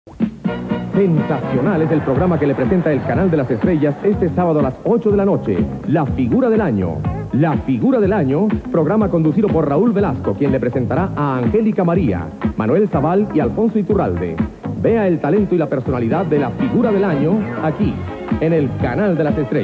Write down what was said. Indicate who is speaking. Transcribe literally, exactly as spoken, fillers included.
Speaker 1: Sensacional es el programa que le presenta el Canal de las Estrellas este sábado a las ocho de la noche. La Figura del Año. La Figura del Año, programa conducido por Raúl Velasco, quien le presentará a Angélica María, Manuel Zabal y Alfonso Iturralde. Vea el talento y la personalidad de la Figura del Año aquí, en el Canal de las Estrellas.